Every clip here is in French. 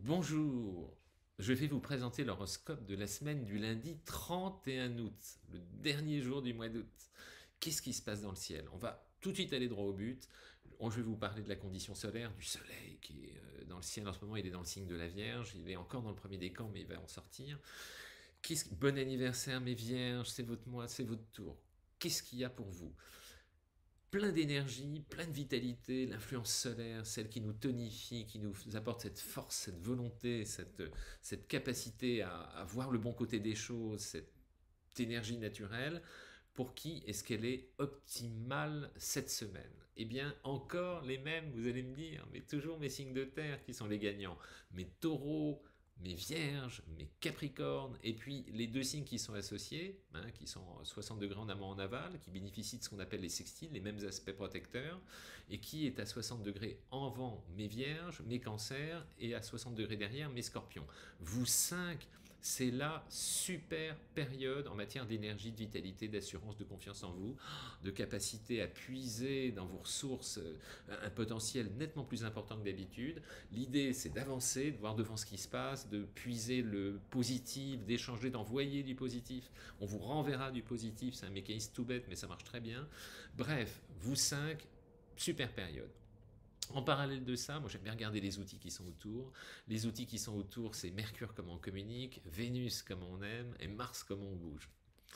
Bonjour, je vais vous présenter l'horoscope de la semaine du lundi 31 août, le dernier jour du mois d'août. Qu'est-ce qui se passe dans le ciel? On va tout de suite aller droit au but. Je vais vous parler de la condition solaire, du soleil qui est dans le ciel en ce moment. Il est dans le signe de la Vierge, il est encore dans le premier décan, mais il va en sortir. Bon anniversaire mes Vierges, c'est votre mois, c'est votre tour. Qu'est-ce qu'il y a pour vous? Plein d'énergie, plein de vitalité, l'influence solaire, celle qui nous tonifie, qui nous apporte cette force, cette volonté, cette capacité à voir le bon côté des choses, cette énergie naturelle. Pour qui est-ce qu'elle est optimale cette semaine? Eh bien, encore les mêmes, vous allez me dire, mais toujours mes signes de terre qui sont les gagnants. Mes taureaux, mes vierges, mes capricornes, et puis les deux signes qui sont associés, qui sont 60 degrés en amont en aval, qui bénéficient de ce qu'on appelle les sextiles, les mêmes aspects protecteurs, et qui est à 60 degrés en vent, mes vierges, mes cancers, et à 60 degrés derrière, mes scorpions. Vous 5, c'est la super période en matière d'énergie, de vitalité, d'assurance, de confiance en vous, de capacité à puiser dans vos ressources un potentiel nettement plus important que d'habitude. L'idée, c'est d'avancer, de voir devant ce qui se passe, de puiser le positif, d'échanger, d'envoyer du positif. On vous renverra du positif, c'est un mécanisme tout bête, mais ça marche très bien. Bref, vous 5, super période. En parallèle de ça, moi j'aime bien regarder les outils qui sont autour. Les outils qui sont autour, c'est Mercure comment on communique, Vénus comment on aime, et Mars comment on bouge.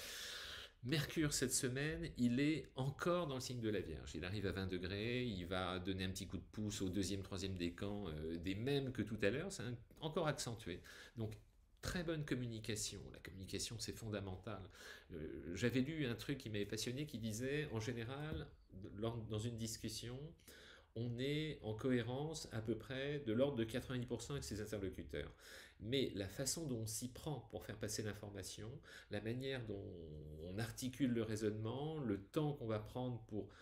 Mercure cette semaine, il est encore dans le signe de la Vierge. Il arrive à 20 degrés, il va donner un petit coup de pouce au deuxième, troisième décan, des mêmes que tout à l'heure, c'est encore accentué. Donc très bonne communication. La communication, c'est fondamental. J'avais lu un truc qui m'avait passionné qui disait, en général, dans une discussion, on est en cohérence à peu près de l'ordre de 90% avec ses interlocuteurs. Mais la façon dont on s'y prend pour faire passer l'information, la manière dont on articule le raisonnement, le temps qu'on va prendre pour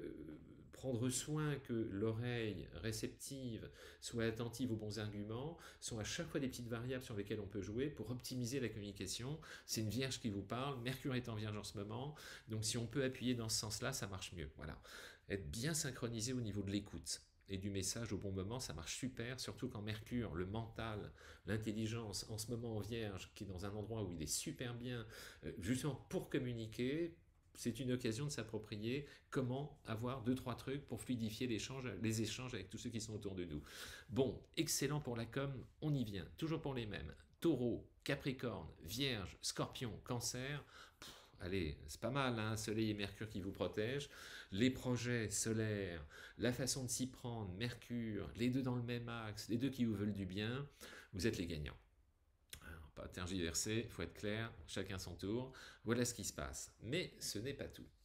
prendre soin que l'oreille réceptive soit attentive aux bons arguments, sont à chaque fois des petites variables sur lesquelles on peut jouer pour optimiser la communication. C'est une vierge qui vous parle, Mercure est en vierge en ce moment, donc si on peut appuyer dans ce sens-là, ça marche mieux. Voilà. Être bien synchronisé au niveau de l'écoute et du message au bon moment, ça marche super, surtout quand Mercure, le mental, l'intelligence, en ce moment en Vierge, qui est dans un endroit où il est super bien, justement pour communiquer, c'est une occasion de s'approprier comment avoir deux, trois trucs pour fluidifier les échanges avec tous ceux qui sont autour de nous. Bon, excellent pour la com, on y vient, toujours pour les mêmes. Taureau, Capricorne, Vierge, Scorpion, Cancer, allez, c'est pas mal, hein, Soleil et Mercure qui vous protègent. Les projets solaires, la façon de s'y prendre, Mercure, les deux dans le même axe, les deux qui vous veulent du bien, vous êtes les gagnants. Alors, pas tergiverser, il faut être clair, chacun son tour. Voilà ce qui se passe. Mais ce n'est pas tout.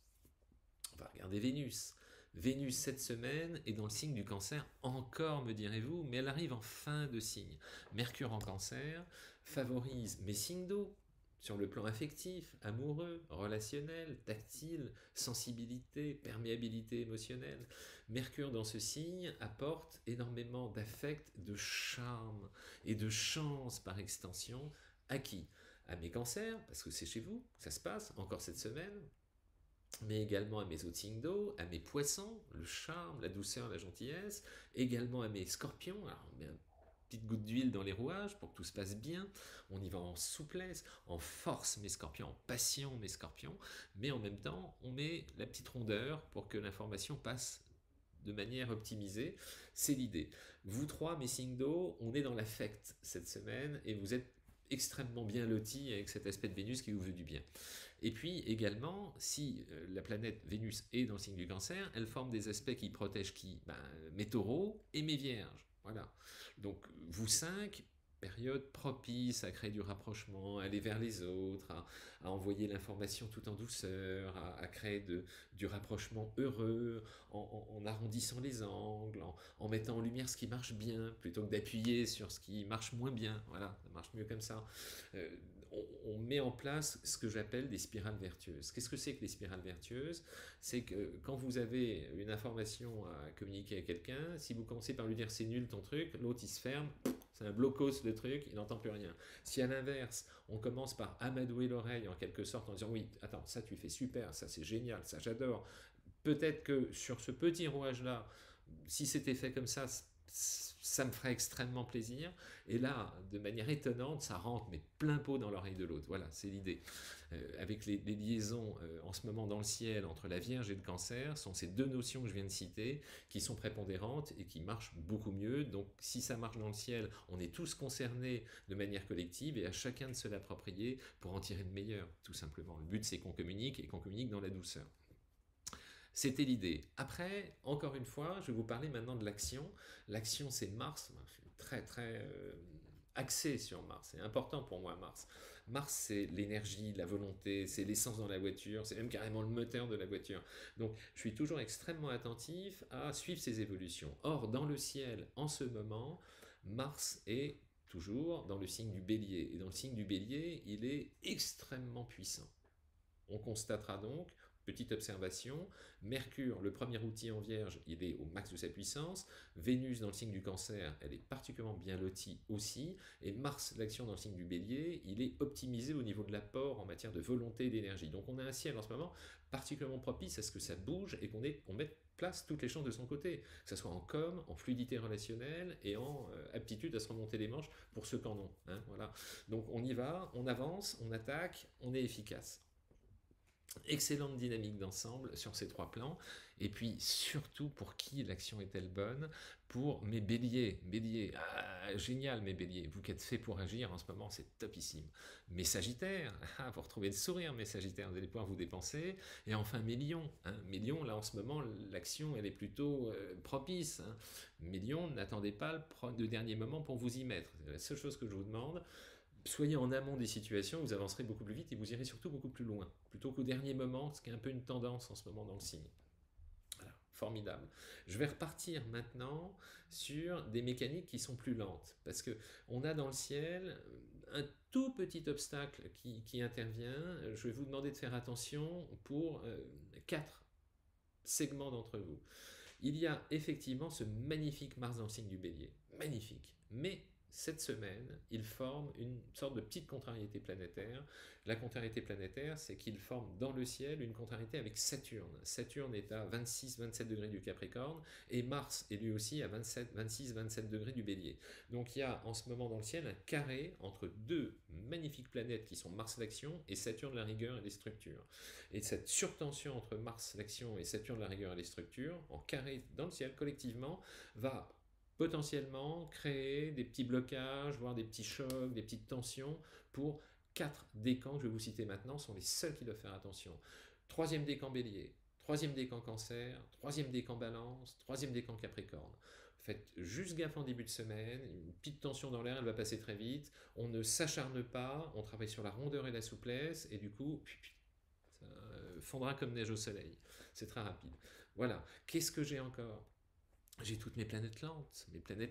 On va regarder Vénus. Vénus cette semaine est dans le signe du cancer, encore me direz-vous, mais elle arrive en fin de signe. Mercure en cancer favorise mes signes d'eau, sur le plan affectif, amoureux, relationnel, tactile, sensibilité, perméabilité émotionnelle. Mercure dans ce signe apporte énormément d'affect, de charme et de chance par extension. À qui? À mes cancers, parce que c'est chez vous, ça se passe encore cette semaine, mais également à mes autres signes d'eau, à mes poissons, le charme, la douceur, la gentillesse, également à mes scorpions. Alors on met une petite goutte d'huile dans les rouages pour que tout se passe bien, on y va en souplesse, en force mes scorpions, en passion mes scorpions, mais en même temps on met la petite rondeur pour que l'information passe de manière optimisée, c'est l'idée. Vous trois, mes signes d'eau, on est dans l'affect cette semaine et vous êtes extrêmement bien lotis avec cet aspect de Vénus qui vous veut du bien. Et puis également, si la planète Vénus est dans le signe du cancer, elle forme des aspects qui protègent qui? Mes taureaux et mes vierges. Voilà. Donc vous 5, période propice à créer du rapprochement, à aller vers les autres, à envoyer l'information tout en douceur, à créer du rapprochement heureux, en arrondissant les angles, en mettant en lumière ce qui marche bien, plutôt que d'appuyer sur ce qui marche moins bien. Voilà, ça marche mieux comme ça. On met en place ce que j'appelle des spirales vertueuses. Qu'est-ce que c'est que les spirales vertueuses? C'est que quand vous avez une information à communiquer à quelqu'un, si vous commencez par lui dire c'est nul ton truc, l'autre il se ferme, c'est un blocos le truc, il n'entend plus rien. Si à l'inverse, on commence par amadouer l'oreille en quelque sorte en disant oui, attends, ça tu fais super, ça c'est génial, ça j'adore. Peut-être que sur ce petit rouage-là, si c'était fait comme ça ça me ferait extrêmement plaisir. Et là, de manière étonnante, ça rentre mais plein pot dans l'oreille de l'autre. Voilà, c'est l'idée. Avec les liaisons en ce moment dans le ciel entre la Vierge et le Cancer, sont ces deux notions que je viens de citer qui sont prépondérantes et qui marchent beaucoup mieux. Donc si ça marche dans le ciel, on est tous concernés de manière collective et à chacun de se l'approprier pour en tirer le meilleur, tout simplement. Le but, c'est qu'on communique et qu'on communique dans la douceur. C'était l'idée. Après, encore une fois, je vais vous parler maintenant de l'action. L'action, c'est Mars. Je suis très, très axé sur Mars. C'est important pour moi, Mars. Mars, c'est l'énergie, la volonté, c'est l'essence dans la voiture, c'est même carrément le moteur de la voiture. Donc, je suis toujours extrêmement attentif à suivre ces évolutions. Or, dans le ciel, en ce moment, Mars est toujours dans le signe du Bélier. Et dans le signe du Bélier, il est extrêmement puissant. On constatera donc, petite observation, Mercure, le premier outil en Vierge, il est au max de sa puissance. Vénus, dans le signe du Cancer, elle est particulièrement bien lotie aussi. Et Mars, l'action dans le signe du Bélier, il est optimisé au niveau de l'apport en matière de volonté et d'énergie. Donc on a un ciel en ce moment particulièrement propice à ce que ça bouge et qu'on mette place toutes les chances de son côté, que ce soit en com, en fluidité relationnelle et en aptitude à se remonter les manches pour ceux qui en ont. Hein, voilà. Donc on y va, on avance, on attaque, on est efficace. Excellente dynamique d'ensemble sur ces trois plans. Et puis surtout, pour qui l'action est-elle bonne? Pour mes béliers. Béliers, génial mes béliers. Vous qui êtes faits pour agir en ce moment, c'est topissime. Mes sagittaires, pour retrouver le sourire, mes sagittaires, vous allez pouvoir vous dépenser. Et enfin mes lions. Mes lions, là en ce moment, l'action elle est plutôt propice. Mes lions, n'attendez pas le dernier moment pour vous y mettre. C'est la seule chose que je vous demande. Soyez en amont des situations, vous avancerez beaucoup plus vite et vous irez surtout beaucoup plus loin, plutôt qu'au dernier moment, ce qui est un peu une tendance en ce moment dans le signe. Voilà, formidable. Je vais repartir maintenant sur des mécaniques qui sont plus lentes, parce que on a dans le ciel un tout petit obstacle qui intervient. Je vais vous demander de faire attention pour 4 segments d'entre vous. Il y a effectivement ce magnifique Mars dans le signe du Bélier, magnifique, mais cette semaine, il forme une sorte de petite contrariété planétaire. La contrariété planétaire, c'est qu'il forme dans le ciel une contrariété avec Saturne. Saturne est à 26-27 degrés du Capricorne et Mars est lui aussi à 26-27 degrés du Bélier. Donc il y a en ce moment dans le ciel un carré entre deux magnifiques planètes qui sont Mars l'action et Saturne la rigueur et les structures. Et cette surtension entre Mars l'action et Saturne la rigueur et les structures, en carré dans le ciel collectivement, va potentiellement créer des petits blocages, voire des petits chocs, des petites tensions pour 4 décans que je vais vous citer maintenant, sont les seuls qui doivent faire attention. Troisième décan Bélier, troisième décan Cancer, troisième décan Balance, troisième décan Capricorne. Faites juste gaffe en début de semaine, une petite tension dans l'air, elle va passer très vite, on ne s'acharne pas, on travaille sur la rondeur et la souplesse, et du coup, ça fondra comme neige au soleil. C'est très rapide. Voilà. Qu'est-ce que j'ai encore? J'ai toutes mes planètes lentes,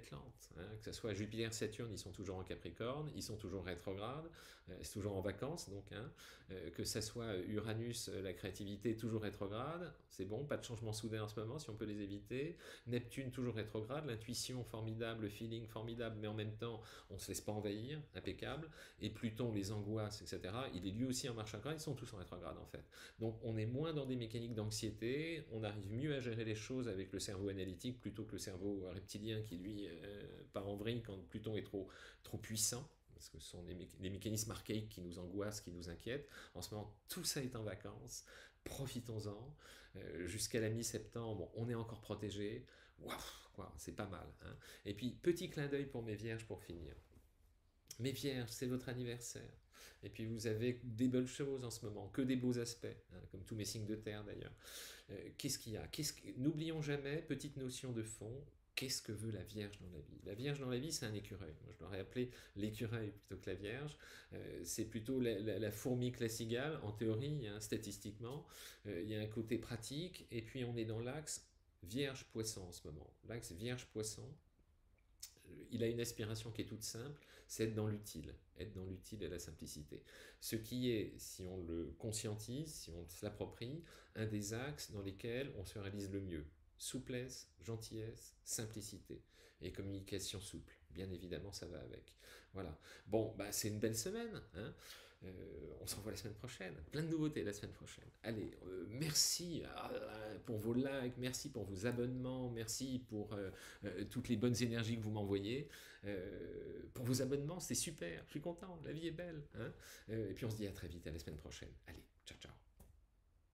que ce soit Jupiter, Saturne, ils sont toujours en Capricorne, ils sont toujours rétrogrades, c'est toujours en vacances, donc, que ce soit Uranus, la créativité, toujours rétrograde, c'est bon, pas de changement soudain en ce moment, si on peut les éviter. Neptune, toujours rétrograde, l'intuition formidable, le feeling formidable, mais en même temps, on ne se laisse pas envahir, impeccable. Et Pluton, les angoisses, etc., il est lui aussi en marche rétrograde, ils sont tous en rétrograde en fait. Donc on est moins dans des mécaniques d'anxiété, on arrive mieux à gérer les choses avec le cerveau analytique plutôt que le cerveau reptilien qui lui part en vrille quand Pluton est trop puissant, parce que ce sont les mécanismes archaïques qui nous angoissent, qui nous inquiètent. En ce moment, tout ça est en vacances, profitons-en. Jusqu'à la mi-septembre, on est encore protégé. Waouh, c'est pas mal. Et puis, petit clin d'œil pour mes vierges pour finir. Mes vierges, c'est votre anniversaire. Et puis vous avez des belles choses en ce moment, que des beaux aspects, comme tous mes signes de terre d'ailleurs. Qu'est-ce qu'il y a? N'oublions jamais, petite notion de fond, qu'est-ce que veut la Vierge dans la vie? La Vierge dans la vie, c'est un écureuil. Moi, je l'aurais appelé l'écureuil plutôt que la Vierge. C'est plutôt la fourmi que la cigale, en théorie, statistiquement. Il y a un côté pratique, et puis on est dans l'axe Vierge-Poisson en ce moment. L'axe Vierge-Poisson, il a une aspiration qui est toute simple, c'est être dans l'utile et la simplicité. Ce qui est, si on le conscientise, si on se l'approprie, un des axes dans lesquels on se réalise le mieux. Souplesse, gentillesse, simplicité et communication souple. Bien évidemment, ça va avec. Voilà. Bon, bah, c'est une belle semaine, hein. On se revoit la semaine prochaine. Plein de nouveautés la semaine prochaine. Allez, merci pour vos likes, merci pour vos abonnements, merci pour toutes les bonnes énergies que vous m'envoyez. Pour vos abonnements, c'est super, je suis content, la vie est belle, hein. Et puis on se dit à très vite, à la semaine prochaine. Allez.